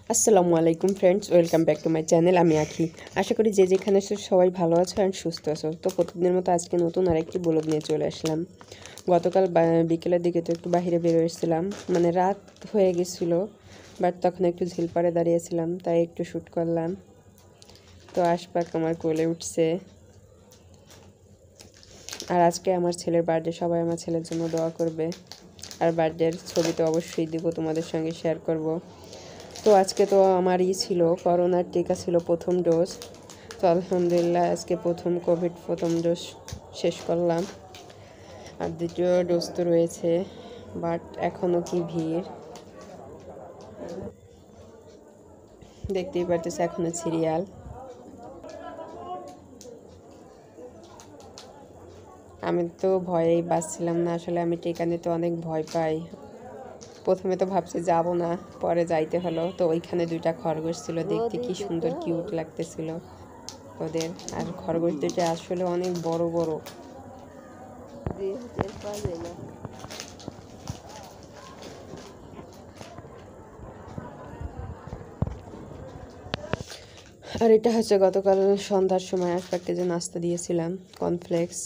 আসসালামু আলাইকুম friends, welcome back to my channel. আমি আখি। আশা করি যে যেখানে আছো সবাই ভালো আছো আর সুস্থ আছো। তো প্রতিদিনের মতো আজকে নতুন আরেকটি ব্লগ নিয়ে চলে আসলাম। গতকাল বিকেলের দিকে তো একটু বাইরে বের হয়েছিলাম, মানে রাত হয়ে গেছিলো, বাট তখন একটু ঝিলপাড়ে দাঁড়িয়েছিলাম, তাই একটু শ্যুট করলাম। তো আশপাক আমার কোলে উঠছে। আর আজকে আমার ছেলের বার্থডে, সবাই আমার ছেলের জন্য দোয়া করবে। আর বার্থডের ছবি তো অবশ্যই দিব, তোমাদের সঙ্গে শেয়ার করব। তো আজকে তো আমারই ছিল করোনার টিকা, ছিল প্রথম ডোজ। তো আলহামদুলিল্লাহ আজকে প্রথম ডোজ শেষ করলাম। আর দ্বিতীয় ডোজ তো রয়েছে, বাট এখনও কি ভিড় দেখতেই পারতেছে, এখনও সিরিয়াল। আমি তো ভয়েই বাঁচছিলাম না, আসলে আমি টিকা নিতে অনেক ভয় পাই। প্রথমে তো ভাবছি যাব না, পরে যাইতে হলো। তো ওইখানে দুইটা খরগোশ ছিল, দেখতে কি সুন্দর কিউট লাগতেছিল ওদের। আর খরগোশ দুটো আসলে অনেক বড় বড়। আর এটা হচ্ছে গতকাল সন্ধ্যার সময় আশপাশকে যে নাস্তা দিয়েছিলাম, কর্নফ্লেক্স।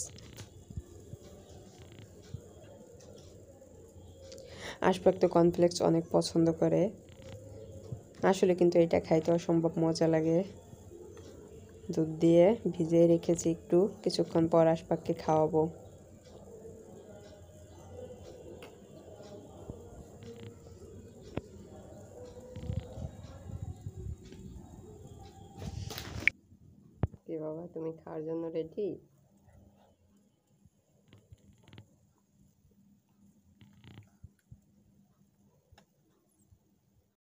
আশপাক তো কর্নফ্লেক্স অনেক পছন্দ করে আসলে, কিন্তু এটা খাইতে অসম্ভব মজা লাগে। দুধ দিয়ে ভিজিয়ে রেখেছি, একটু কিছুক্ষণ পর আশপাককে খাওয়াবো। কি বাবা, তুমি খাওয়ার জন্য রেডি?